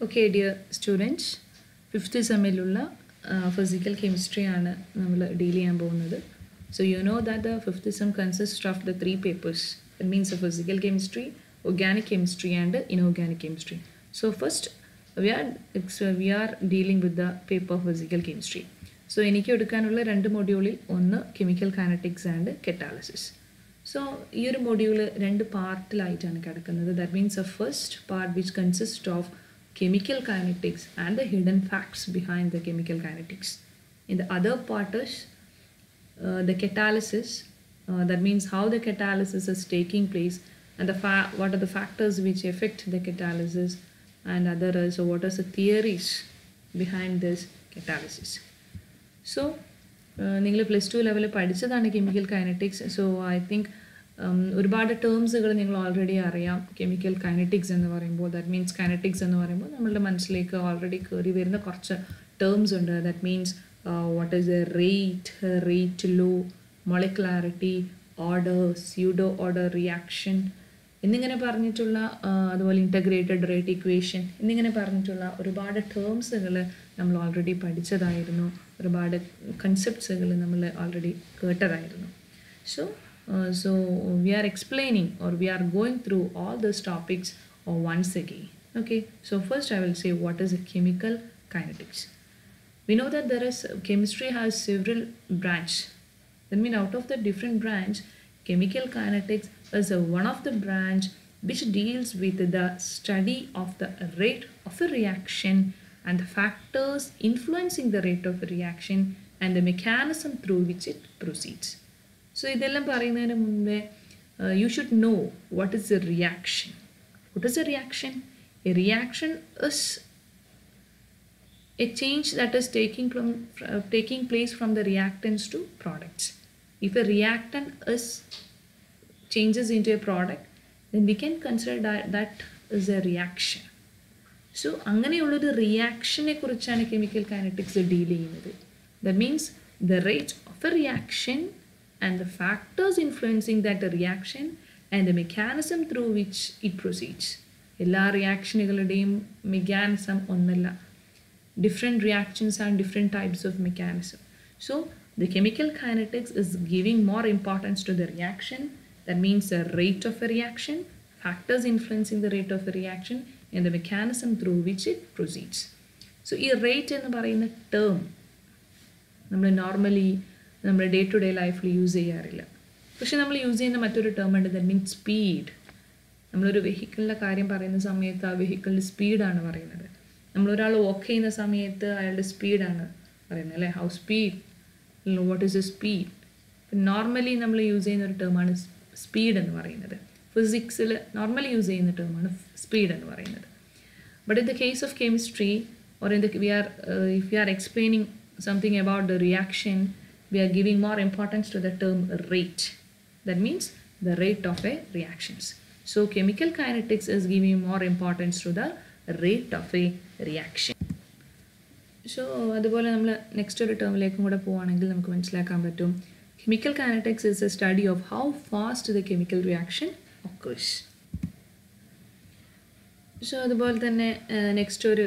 Okay, dear students, fifth സെമ്മിലുള്ള physical chemistry ആണ് നമ്മൾ deal ചെയ്യാൻ പോകുന്നത്. So you know that the fifth sem consists of the three papers. It means the physical chemistry, organic chemistry and inorganic chemistry. So first we are dealing with the paper physical chemistry. So എനിക്ക് എടുക്കാനുള്ള രണ്ട് മൊഡ്യൂളിൽ ഒന്ന് chemical kinetics and catalysis. So ഈ ഒരു module രണ്ട് പാർട്ടിലായിട്ടാണ് കിടക്കുന്നത്. That means a first part which consist of chemical kinetics and the hidden facts behind the chemical kinetics. In the other part is the catalysis, that means how the catalysis is taking place and what are the factors which affect the catalysis, and other is what are the theories behind this catalysis. So നിങ്ങൾ plus two ലെവലിൽ പഠിച്ചതാണ് കെമിക്കൽ കൈനറ്റിക്സ്. So I think ഒരുപാട് ടേംസുകൾ നിങ്ങൾ already അറിയാം. Chemical kinetics എന്ന് പറയുമ്പോൾ ദാറ്റ് മീൻസ് കൈനറ്റിക്സ് എന്ന് പറയുമ്പോൾ നമ്മളുടെ മനസ്സിലേക്ക് ഓൾറെഡി കയറി വരുന്ന കുറച്ച് ടേംസ് ഉണ്ട്. That means what is a rate law, molecularity, order, pseudo order reaction എന്നിങ്ങനെ പറഞ്ഞിട്ടുള്ള, അതുപോലെ ഇൻറ്റഗ്രേറ്റഡ് റേറ്റ് ഇക്വേഷൻ എന്നിങ്ങനെ പറഞ്ഞിട്ടുള്ള ഒരുപാട് ടേംസുകൾ നമ്മൾ ഓൾറെഡി പഠിച്ചതായിരുന്നു. ഒരുപാട് കൺസെപ്റ്റ്സുകൾ നമ്മൾ ഓൾറെഡി കേട്ടതായിരുന്നു. So we are explaining or we are going through all these topics once again. Okay, so first I will say what is a chemical kinetics. We know that chemistry has several branches. That means out of the different branch, chemical kinetics is one of the branch which deals with the study of the rate of a reaction and the factors influencing the rate of a reaction and the mechanism through which it proceeds. So ഇതെല്ലാം പറയുന്നതിന് മുമ്പേ you should know what is a reaction. What is a reaction? A reaction is a change that is taking place from the reactants to products. If a reactant changes into a product, then we can consider that is a reaction. So അങ്ങനെയുള്ളൊരു റിയാക്ഷനെ കുറിച്ചാണ് chemical kinetics deal ചെയ്യുന്നത്. That means the rate of a reaction and the factors influencing that reaction and the mechanism through which it proceeds. എല്ലാ റിയാക്ഷനുകളുടെയും mechanism ഒന്നല്ല. Different reactions and different types of mechanism. So the chemical kinetics is giving more importance to the reaction. That means the rate of a reaction, factors influencing the rate of a reaction and the mechanism through which it proceeds. So ഈ rate എന്ന് പറയുന്ന term നമ്മൾ normally നമ്മുടെ day to day ലൈഫിൽ use ചെയ്യാറില്ല. പക്ഷെ നമ്മൾ use ചെയ്യുന്ന മറ്റൊരു ടേം ഉണ്ട്, ദാറ്റ് മീൻസ് സ്പീഡ്. നമ്മളൊരു വെഹിക്കിളിൻ്റെ കാര്യം പറയുന്ന സമയത്ത് ആ വെഹിക്കിളിൻ്റെ സ്പീഡാണ് പറയുന്നത്. നമ്മളൊരാൾ വാക്ക് ചെയ്യുന്ന സമയത്ത് അയാളുടെ സ്പീഡാണ് പറയുന്നത്, അല്ലേ? How speed, what is a speed. Normally നമ്മൾ യൂസ് ചെയ്യുന്ന ഒരു ടേമാണ് സ്പീഡ് എന്ന് പറയുന്നത്. ഫിസിക്സിൽ നോർമലി യൂസ് ചെയ്യുന്ന ടേമാണ് സ്പീഡ് എന്ന് പറയുന്നത്. But in the case of chemistry or in the if we are explaining something about the reaction, we are giving more importance to the term rate. That means the rate of a reactions. So chemical kinetics is giving more importance to the rate of a reaction. So അതുപോലെ നമ്മൾ next ഒരു ടേമിലേക്കും കൂടെ പോവുകയാണെങ്കിൽ നമുക്ക് മനസ്സിലാക്കാൻ പറ്റും, chemical kinetics is a study of how fast the chemical reaction occurs. So അതുപോലെ തന്നെ നെക്സ്റ്റ് ഒരു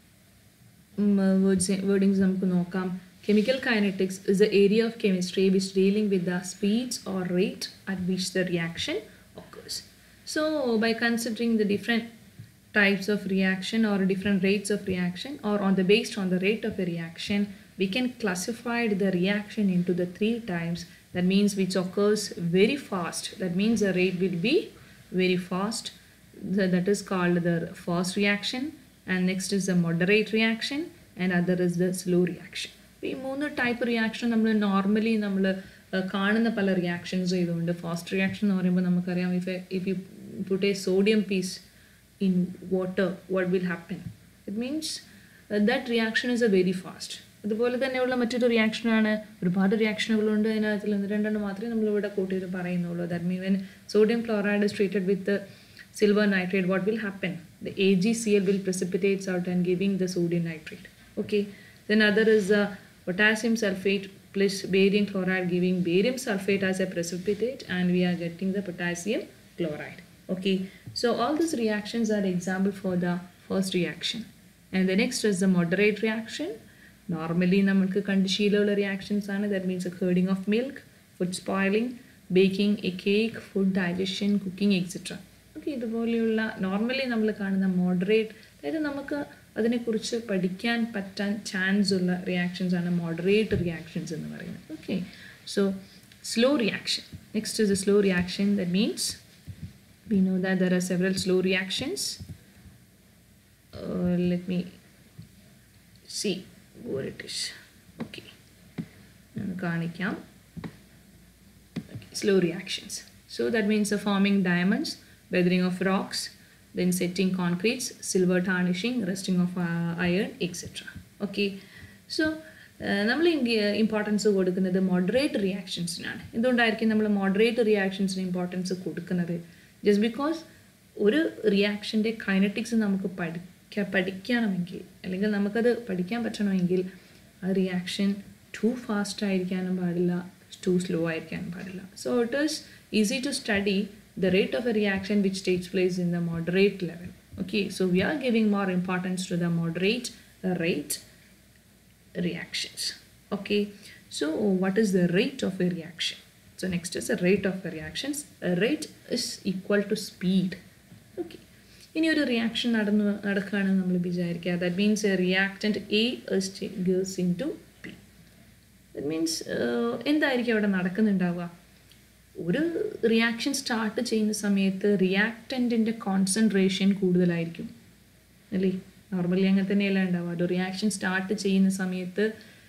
വേർഡിങ്സ് നമുക്ക് നോക്കാം. Chemical kinetics is the area of chemistry which dealing with the speeds or rate at which the reaction occurs. So by considering the different types of reaction or different rates of reaction or based on the rate of a reaction, we can classify the reaction into the three types. That means which occurs very fast. That means the rate will be very fast. That is called the fast reaction. And next is the moderate reaction and other is the slow reaction. ഈ മൂന്ന് type reaction നമ്മൾ normally നമ്മൾ കാണുന്ന പല reactions ചെയ്തുകൊണ്ട്, fast reaction എന്ന് പറയുമ്പോൾ നമുക്കറിയാം, if you put a sodium piece in water what will happen? It means that reaction is a very fast. അതുപോലെ തന്നെയുള്ള മറ്റൊരു റിയാക്ഷനാണ്, ഒരുപാട് റിയാക്ഷനുകളുണ്ട്, അതിനകത്തിൽ രണ്ടെണ്ണം മാത്രമേ നമ്മളിവിടെ കോട്ട് ചെയ്ത് പറയുന്നുള്ളൂ. That mean when sodium chloride is treated with silver nitrate, what will happen? The AgCl will precipitate out and giving the sodium nitrate. Okay, then other is potassium sulfate plus barium chloride giving barium sulfate as a precipitate, and we are getting the potassium chloride. Okay, so all these reactions are example for the first reaction. And the next is the moderate reaction. Normally നമുക്ക് കണ്ടുശീലമുള്ള reactions ആണ്. That means curdling of milk, food spoiling, baking a cake, food digestion, cooking etcetera. Okay, ഇതുപോലെയുള്ള normally നമ്മൾ കാണുന്ന moderate, അതായത് നമുക്ക് അതിനെക്കുറിച്ച് പഠിക്കാൻ പറ്റാൻ ചാൻസ് ഉള്ള റിയാക്ഷൻസ് ആണ് മോഡറേറ്റ് റിയാക്ഷൻസ് എന്ന് പറയുന്നത്. Okay, so slow reaction. Next is a slow reaction. That means we know that there are several slow reactions. Let me see what it is. Okay, slow reactions. So that means the forming diamonds, weathering of rocks, then setting concretes, silver tarnishing, rusting of iron, etc. Okay, so നമ്മൾ importance കൊടുക്കുന്നത് moderate റിയാക്ഷൻസിനാണ്. എന്തുകൊണ്ടായിരിക്കും നമ്മൾ moderate റിയാക്ഷൻസിന് importance കൊടുക്കുന്നത്? Just because ഒരു റിയാക്ഷൻ്റെ kinetics നമുക്ക് പഠിക്കണമെങ്കിൽ, അല്ലെങ്കിൽ നമുക്കത് പഠിക്കാൻ പറ്റണമെങ്കിൽ ആ റിയാക്ഷൻ ടു ഫാസ്റ്റ് ആയിരിക്കാനും പാടില്ല, ടു സ്ലോ ആയിരിക്കാനും പാടില്ല. So it is easy to study the rate of a reaction which takes place in the moderate level. Okay, so we are giving more importance to the moderate rate reactions. Okay, so what is the rate of a reaction? So next is the rate of the reactions. A rate is equal to speed. Okay, ഇനി ഒരു reaction നടക്കുകയാണെന്ന് നമ്മൾ വിചാരിക്കുക. That means a reactant A goes into B. That means എന്തായിരിക്കും അവിടെ നടക്കുന്നുണ്ടാവുക? ഒരു reaction start ചെയ്യുന്ന സമയത്ത് റിയാക്റ്റൻറ്റിൻ്റെ കോൺസെൻട്രേഷൻ കൂടുതലായിരിക്കും അല്ലേ? നോർമലി അങ്ങനെ തന്നെയല്ല ഉണ്ടാവുക. ഒരു റിയാക്ഷൻ സ്റ്റാർട്ട് ചെയ്യുന്ന സമയത്ത്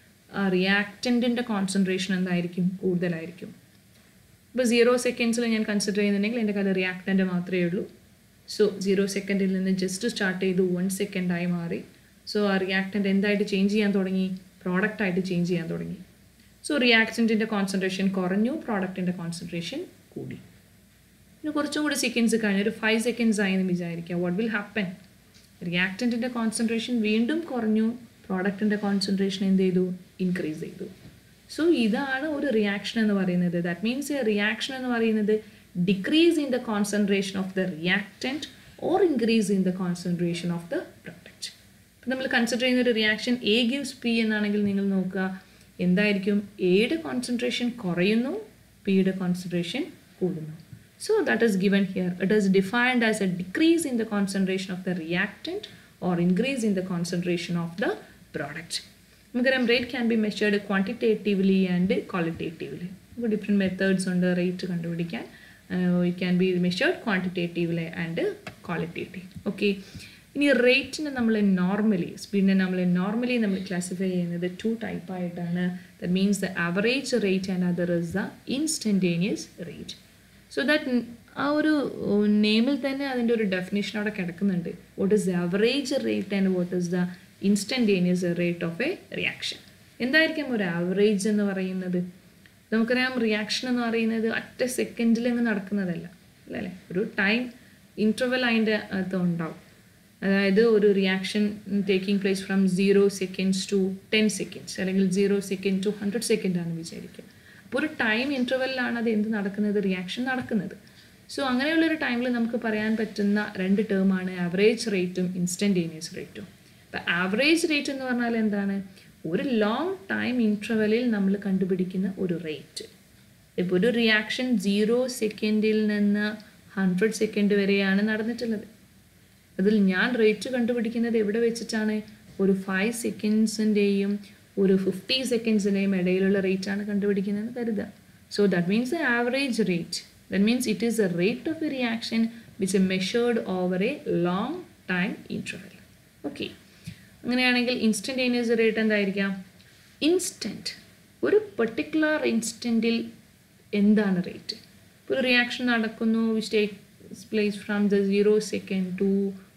ആ റിയാക്റ്റൻറ്റിൻ്റെ കോൺസെൻട്രേഷൻ എന്തായിരിക്കും? കൂടുതലായിരിക്കും. ഇപ്പോൾ 0 സെക്കൻഡ്സിൽ ഞാൻ കൺസിഡർ ചെയ്യുന്നുണ്ടെങ്കിൽ എൻ്റെ കയ്യിൽ റിയാക്റ്റൻ്റ് മാത്രമേ ഉള്ളൂ. സോ 0 സെക്കൻഡിൽ നിന്ന് ജസ്റ്റ് സ്റ്റാർട്ട് ചെയ്ത് 1 സെക്കൻഡായി മാറി. സോ ആ റിയാക്റ്റൻ്റ് എന്തായിട്ട് ചേഞ്ച് ചെയ്യാൻ തുടങ്ങി? പ്രോഡക്റ്റായിട്ട് ചേഞ്ച് ചെയ്യാൻ തുടങ്ങി. സോ റിയാക്റ്റൻറ്റിൻ്റെ കോൺസെൻട്രേഷൻ കുറഞ്ഞു, പ്രോഡക്റ്റിൻ്റെ കോൺസെൻട്രേഷൻ കൂടി. പിന്നെ കുറച്ചും കൂടി സെക്കൻഡ്സ് കഴിഞ്ഞ് ഒരു 5 സെക്കൻഡ്സ് ആയി എന്ന് വിചാരിക്കുക. What will happen? റിയാക്റ്റൻറ്റിൻ്റെ കോൺസെൻട്രേഷൻ വീണ്ടും കുറഞ്ഞു, പ്രോഡക്റ്റിൻ്റെ കോൺസെൻട്രേഷൻ എന്ത് ചെയ്തു? ഇൻക്രീസ് ചെയ്തു. സോ ഇതാണ് ഒരു റിയാക്ഷൻ എന്ന് പറയുന്നത്. ദാറ്റ് മീൻസ് എ റിയാക്ഷൻ എന്ന് പറയുന്നത് decrease in the concentration of the reactant or increase in the concentration of the product. ഇപ്പം നമ്മൾ കൺസിഡർ ചെയ്യുന്ന ഒരു റിയാക്ഷൻ എ ഗിവ്സ് പി എന്നാണെങ്കിൽ നിങ്ങൾ നോക്കുക, എന്തായിരിക്കും? എയുടെ കോൺസെൻട്രേഷൻ കുറയുന്നു, പിയുടെ കോൺസെൻട്രേഷൻ കൂടുന്നു. So that is given here. It is defined as a decrease in the concentration of the reactant or increase in the concentration of the product. Rate can be measured quantitatively and qualitatively. Different methods on the rate kandupidikan. It can be measured quantitatively and qualitatively. Okay. In a rate normally speed normally classify the two type. That means the average rate and other is the instantaneous rate. So that ആ ഒരു നെയിമിൽ തന്നെ അതിൻ്റെ ഒരു definition അവിടെ കിടക്കുന്നുണ്ട്. What is the average rate and what is the instantaneous rate of a reaction? എന്തായിരിക്കും ഒരു average എന്ന് പറയുന്നത്? നമുക്കറിയാം റിയാക്ഷൻ എന്ന് പറയുന്നത് ഒറ്റ സെക്കൻഡിലങ്ങ് നടക്കുന്നതല്ല അല്ലേ, ഒരു ടൈം ഇൻ്റർവെൽ അതിൻ്റെ അകത്ത് ഉണ്ടാവും. അതായത് ഒരു reaction taking place from 0 seconds to 10 seconds അല്ലെങ്കിൽ 0 second to 100 second ആണെന്ന് വിചാരിക്കുക. അപ്പോൾ ഒരു ടൈം ഇൻ്റർവെല്ലാണ് അത് എന്ത് നടക്കുന്നത്? റിയാക്ഷൻ നടക്കുന്നത്. സോ അങ്ങനെയുള്ളൊരു ടൈമിൽ നമുക്ക് പറയാൻ പറ്റുന്ന രണ്ട് ടേമാണ് ആവറേജ് റേറ്റും ഇൻസ്റ്റൻറ്റേനിയസ് റേറ്റും. അപ്പോൾ ആവറേജ് റേറ്റ് എന്ന് പറഞ്ഞാൽ എന്താണ്? ഒരു ലോങ് ടൈം ഇൻ്റർവെല്ലിൽ നമ്മൾ കണ്ടുപിടിക്കുന്ന ഒരു റേറ്റ്. ഇപ്പോൾ ഒരു റിയാക്ഷൻ 0 സെക്കൻഡിൽ നിന്ന് 100 സെക്കൻഡ് വരെയാണ് നടന്നിട്ടുള്ളത്. അതിൽ ഞാൻ റേറ്റ് കണ്ടുപിടിക്കുന്നത് എവിടെ വെച്ചിട്ടാണ്? ഒരു 5 സെക്കൻഡ്സിൻ്റെയും ഒരു 50 സെക്കൻഡ്സിൻ്റെയും ഇടയിലുള്ള റേറ്റാണ് കണ്ടുപിടിക്കുന്നതെന്ന് കരുതുക. So that means the average rate. That means it is the rate of a reaction which is measured over a long time interval. Okay. അങ്ങനെയാണെങ്കിൽ ഇൻസ്റ്റൻറ്റേനിയസ് റേറ്റ് എന്തായിരിക്കാം? ഇൻസ്റ്റൻറ്റ്, ഒരു പെർട്ടിക്കുലർ ഇൻസ്റ്റൻറ്റിൽ എന്താണ് റേറ്റ്? ഒരു റിയാക്ഷൻ നടക്കുന്നു which takes place from the 0 second to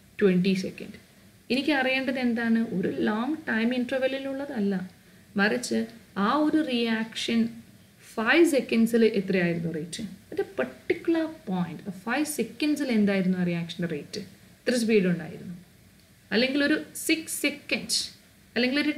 20 second. എനിക്ക് അറിയേണ്ടത് എന്താണ്? ഒരു ലോങ് ടൈം ഇൻ്റർവെല്ലിലുള്ളതല്ല, മറിച്ച് ആ ഒരു റിയാക്ഷൻ 5 സെക്കൻഡ്സിൽ എത്രയായിരുന്നു റേറ്റ്? ഒരു പെർട്ടിക്കുലർ പോയിന്റ് 5 സെക്കൻഡ്സിൽ എന്തായിരുന്നു ആ റിയാക്ഷൻ്റെ റേറ്റ്? എത്ര സ്പീഡ് ഉണ്ടായിരുന്നു? അല്ലെങ്കിൽ ഒരു 6 സെക്കൻഡ് അല്ലെങ്കിൽ ഒരു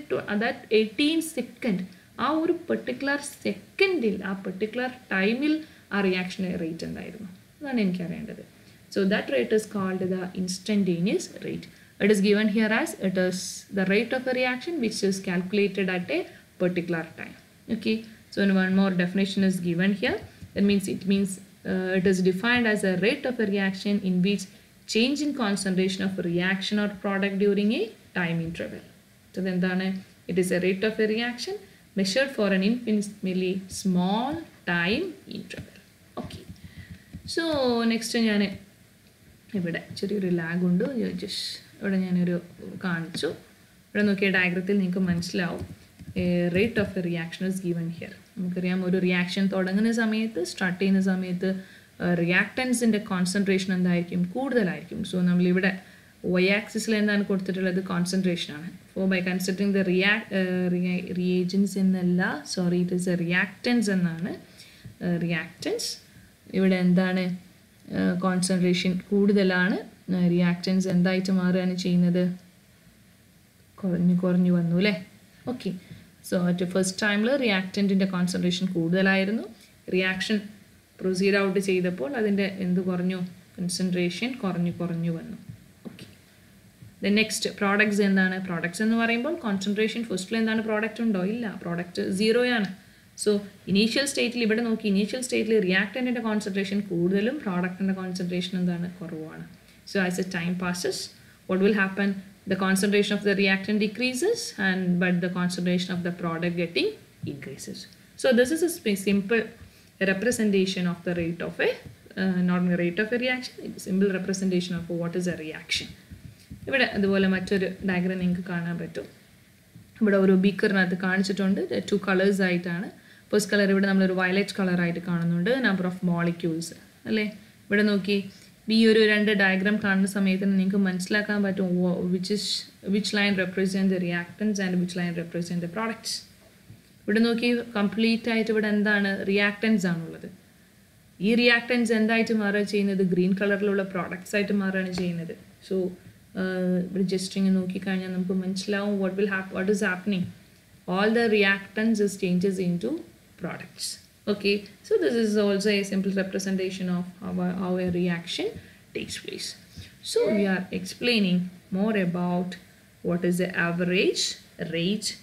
18 സെക്കൻഡ്, ആ ഒരു പെർട്ടിക്കുലർ സെക്കൻഡിൽ ആ പെർട്ടിക്കുലർ ടൈമിൽ ആ റിയാക്ഷൻ്റെ റേറ്റ് എന്തായിരുന്നു? അതാണ് എനിക്കറിയേണ്ടത്. So that rate is called the instantaneous rate. It is given here as it is the rate of a reaction which is calculated at a particular time. Okay, so one more definition is given here. That means it is defined as a rate of a reaction in which change in concentration of a reaction or product during a time interval. So then it is a rate of a reaction measured for an infinitely small time interval. Okay, so next ഞാൻ ഇവിടെ ചെറിയൊരു lag ഉണ്ട്. Just ഇവിടെ ഞാനൊരു കാണിച്ചു. ഇവിടെ നോക്കിയ ഡയഗ്രത്തിൽ നിങ്ങൾക്ക് മനസ്സിലാവും rate of a reaction is given here. നമുക്കറിയാം ഒരു റിയാക്ഷൻ തുടങ്ങുന്ന സമയത്ത് സ്റ്റാർട്ട് ചെയ്യുന്ന സമയത്ത് റിയാക്റ്റൻസിൻ്റെ കോൺസെൻട്രേഷൻ എന്തായിരിക്കും, കൂടുതലായിരിക്കും. സോ നമ്മളിവിടെ വൈ ആക്സിസിൽ എന്താണ് കൊടുത്തിട്ടുള്ളത്, കോൺസെൻട്രേഷനാണ്. For by considering the reagents എന്നല്ല, sorry it is a reactants എന്നാണ്. റിയാക്റ്റൻസ് ഇവിടെ എന്താണ്, കോൺസെൻട്രേഷൻ കൂടുതലാണ്. റിയാക്റ്റൻസ് എന്തായിട്ട് മാറുകയാണ് ചെയ്യുന്നത്, കുറഞ്ഞു വന്നു അല്ലേ. ഓക്കെ, സോ അറ്റ് ഫസ്റ്റ് ടൈമിൽ റിയാക്റ്റൻറ്റിൻ്റെ കോൺസെൻട്രേഷൻ കൂടുതലായിരുന്നു. റിയാക്ഷൻ പ്രൊസീഡ് ഔട്ട് ചെയ്തപ്പോൾ അതിൻ്റെ എന്ത് കുറഞ്ഞു, കോൺസെൻട്രേഷൻ കുറഞ്ഞു വന്നു. ഓക്കെ, ദെൻ നെക്സ്റ്റ് പ്രോഡക്ട്സ് എന്താണ്. പ്രോഡക്ട്സ് എന്ന് പറയുമ്പോൾ കോൺസെൻട്രേഷൻ ഫസ്റ്റിൽ എന്താണ്, പ്രോഡക്റ്റ് ഉണ്ടോ, ഇല്ല, പ്രോഡക്റ്റ് സീറോയാണ്. സോ ഇനീഷ്യൽ സ്റ്റേറ്റിൽ ഇവിടെ നോക്കി, ഇനീഷ്യൽ സ്റ്റേറ്റിൽ റിയാക്റ്റൻറ്റിൻ്റെ കോൺസെൻട്രേഷൻ കൂടുതലും പ്രോഡക്റ്റിൻ്റെ കോൺസെൻട്രേഷൻ എന്താണ്, കുറവാണ്. So as the time passes, what will happen? The concentration of the reactant decreases, but the concentration of the product getting increases. So this is a simple representation of the rate of a not the rate of a reaction, it's a simple representation of what is a reaction. ഇവിടെ അതുപോലെ മറ്റൊരു diagram നിങ്ങൾക്ക് കാണാൻ പറ്റും. ഇവിടെ ഒരു ബീക്കറിനകത്ത് കാണിച്ചിട്ടുണ്ട്, 2 colours ആയിട്ടാണ്. ഫസ്റ്റ് കളർ ഇവിടെ നമ്മളൊരു വയലറ്റ് കളറായിട്ട് കാണുന്നുണ്ട്, നമ്പർ ഓഫ് മോളിക്യൂൾസ് അല്ലേ. ഇവിടെ നോക്കി, ഈ ഒരു 2 ഡയഗ്രാം കാണുന്ന സമയത്ത് നിങ്ങൾക്ക് മനസ്സിലാക്കാൻ പറ്റും which line represent the reactants and which line represent the products. ഇവിടെ നോക്കി കംപ്ലീറ്റ് ആയിട്ട് ഇവിടെ എന്താണ്, റിയാക്റ്റൻസ് ആണുള്ളത്. ഈ റിയാക്റ്റൻസ് എന്തായിട്ട് മാറുക ചെയ്യുന്നത്, ഗ്രീൻ കളറിലുള്ള പ്രോഡക്ട്സ് ആയിട്ട് മാറുകയാണ് ചെയ്യുന്നത്. സോ ഇവിടെ ജസ്റ്റ് ഇങ്ങനെ നോക്കിക്കഴിഞ്ഞാൽ നമുക്ക് മനസ്സിലാവും what is happening. All the reactants is changes into products. Okay, so this is also a simple representation of how a reaction takes place. So we are explaining more about what is the average rate